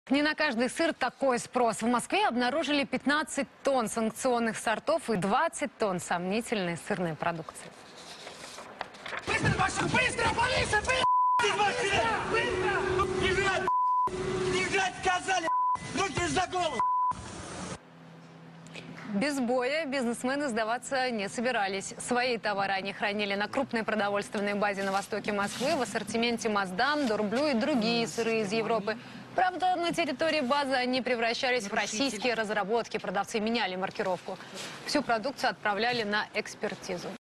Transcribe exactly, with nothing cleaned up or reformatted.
Не на каждый сыр такой спрос. В Москве обнаружили пятнадцать тонн санкционных сортов и двадцать тонн сомнительной сырной продукции. Быстро, машину, быстро, полиция, быстро! Быстро! Бежать! Бежать сказали! Руки за голову! Без боя бизнесмены сдаваться не собирались. Свои товары они хранили на крупной продовольственной базе на востоке Москвы в ассортименте Маасдам, Дорблю и другие сыры из Европы. Правда, на территории базы они превращались в российские разработки. Продавцы меняли маркировку. Всю продукцию отправляли на экспертизу.